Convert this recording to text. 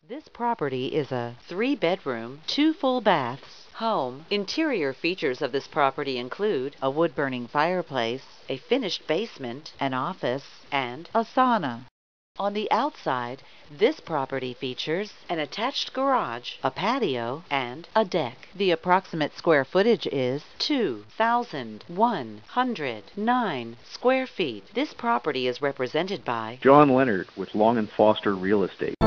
This property is a 3-bedroom, 2 full baths home. Interior features of this property include a wood-burning fireplace, a finished basement, an office, and a sauna. On the outside, this property features an attached garage, a patio, and a deck. The approximate square footage is 2,109 square feet. This property is represented by John Leonard with Long and Foster Real Estate.